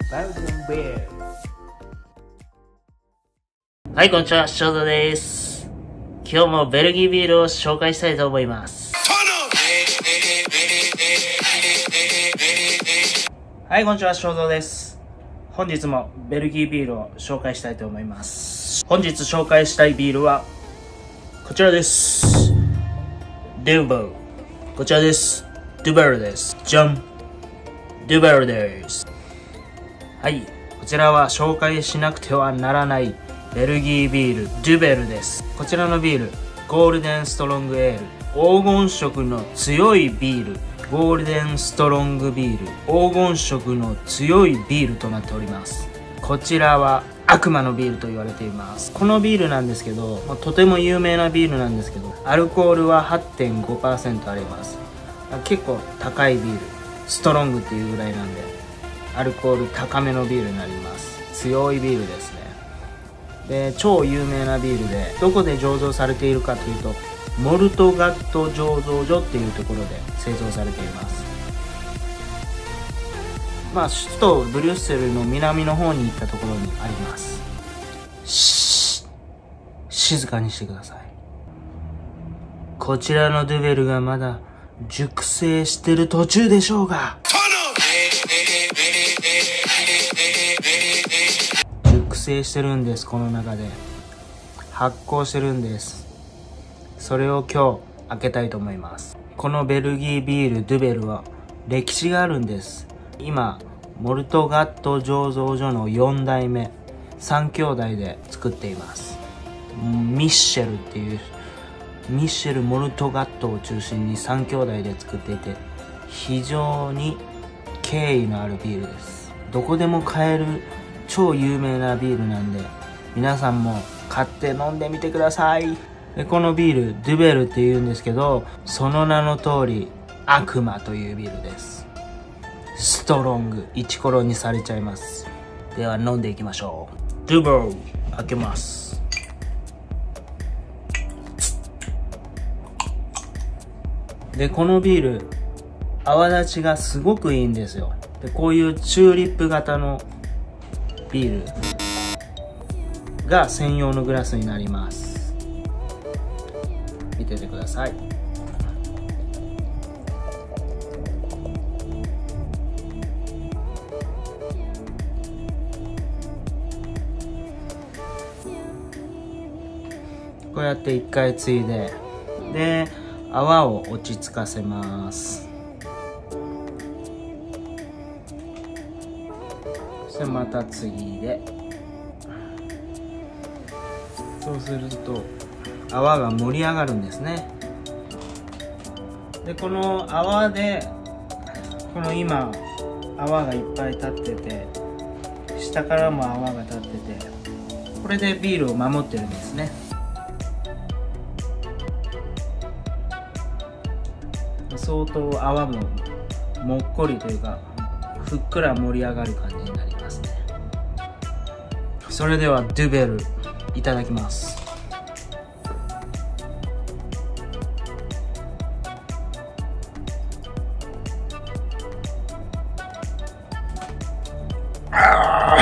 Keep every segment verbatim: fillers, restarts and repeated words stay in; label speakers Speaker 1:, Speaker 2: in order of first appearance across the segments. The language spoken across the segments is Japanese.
Speaker 1: バルデンベール。
Speaker 2: はい、こんにちは、ショートです。今日もベルギービールを紹介したいと思います。はい、こんにちは、ショートです。本日もベルギービールを紹介したいと思います。本日紹介したいビールはこちらです。デューベル。こちらです。デューベルです。じゃん。デューベルです。はい、こちらは紹介しなくてはならないベルギービール、デュベルです。こちらのビール、ゴールデンストロングエール、黄金色の強いビール、ゴールデンストロングビール、黄金色の強いビールとなっております。こちらは悪魔のビールと言われています。このビールなんですけど、とても有名なビールなんですけど、アルコールは はってんごパーセント あります。結構高いビール、ストロングっていうぐらいなんで、アルコール高めのビールになります。強いビールですね。で、超有名なビールで、どこで醸造されているかというと、モルトガット醸造所っていうところで製造されています。まあ、首都ブリュッセルの南の方に行ったところにあります。シー、静かにしてください。こちらのデュベルがまだ熟成してる途中でしょうが、熟成してるんです。この中で発酵してるんです。それを今日開けたいと思います。このベルギービールデュベルは歴史があるんです。今モルトガット醸造所のよん代目、さん兄弟で作っています。ミッシェルっていうミッシェル・モルトガットを中心にさん兄弟で作っていて、非常に敬意のあるビールです。どこでも買える超有名なビールなんで、皆さんも買って飲んでみてください。で、このビールデュベルって言うんですけど、その名の通り悪魔というビールです。ストロング、イチコロにされちゃいます。では飲んでいきましょう。デュベル開けます。で、このビール泡立ちがすごくいいんですよ。で、こういうチューリップ型のビールが専用のグラスになります。見ててください。こうやって一回ついで、で泡を落ち着かせます。そしてまた次で、そうすると泡が盛り上がるんですね。で、この泡で、この今泡がいっぱい立ってて、下からも泡が立ってて、これでビールを守ってるんですね。相当泡ももっこりというか、ふっくら盛り上がる感じになりますね。それではデュベルいただきます。あ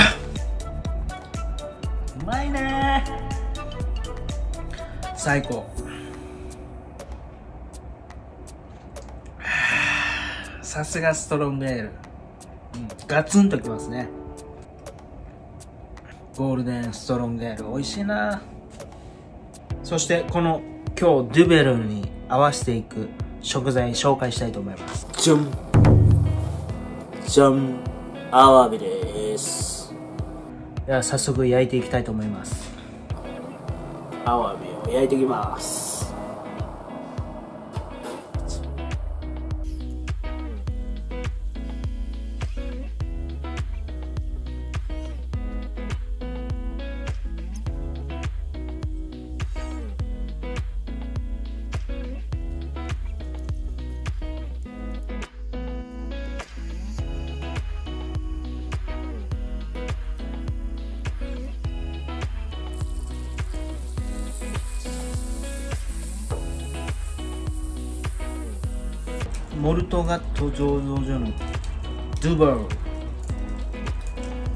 Speaker 2: ー、うまいねー、最高。さすがストロングエール、うん、ガツンときますね。ゴールデンストロングエール美味しいな。そしてこの今日デュベルに合わせていく食材紹介したいと思います。じゃんじゃん、アワビです。では早速焼いていきたいと思います。アワビを焼いていきます。モルトガット醸造所のドゥベル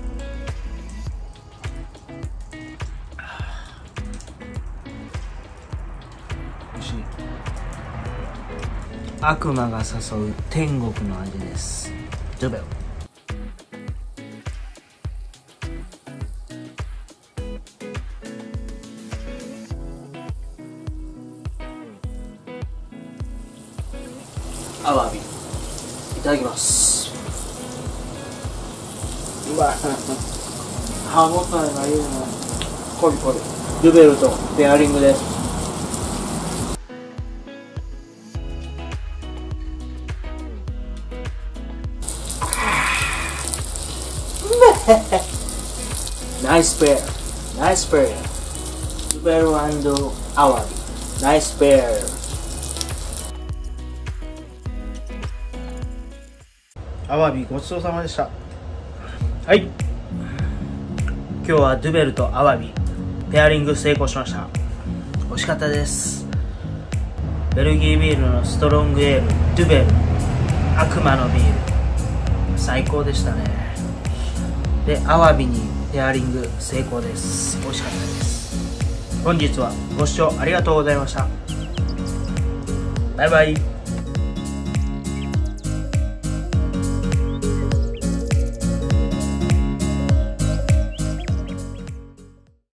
Speaker 2: 悪魔が誘う天国の味です。ドゥベル。アワビいただきます。うまい。歯ごたえがいいな。コリコリ。ドゥベルとペアリングです。ナイスペア。ナイスペア。ドゥベル&アワビ。ナイスペア。アワビごちそうさまでした。はい、今日はドゥベルとアワビペアリング成功しました。美味しかったです。ベルギービールのストロングエールドゥベル悪魔のビール最高でしたね。でアワビにペアリング成功です。美味しかったです。本日はご視聴ありがとうございました。バイバイ。